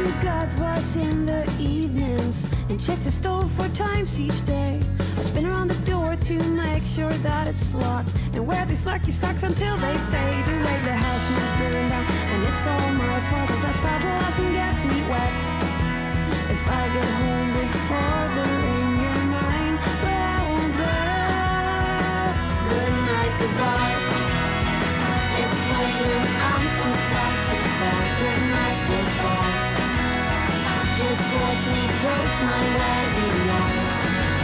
to God's watch in the evenings and check the stove 4 times each day. I spin around the door to make sure that it's locked and wear these lucky socks until they fade away. The house might burn down and it's all my fault if that bottle doesn't get me wet. If I get home before the rain, you're mine, but I won't bet. Good night, goodbye. It's late and I'm too tired to cry. Good night, goodbye. Just let me close my wedding eyes.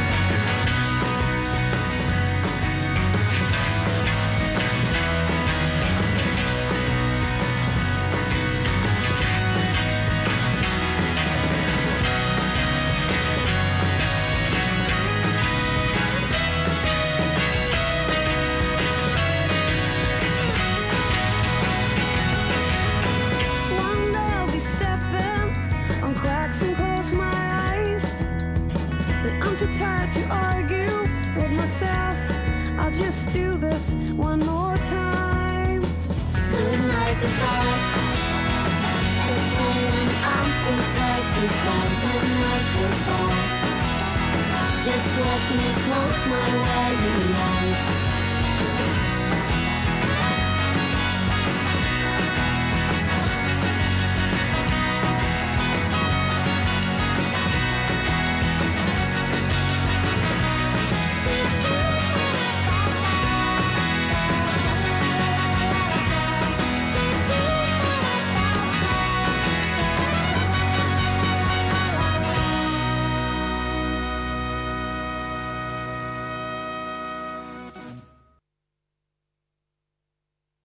And close my eyes, but I'm too tired to argue with myself. I'll just do this one more time. Good night, goodbye. It's late and I'm too tired to cry. Good night, goodbye. Just let me close my wedding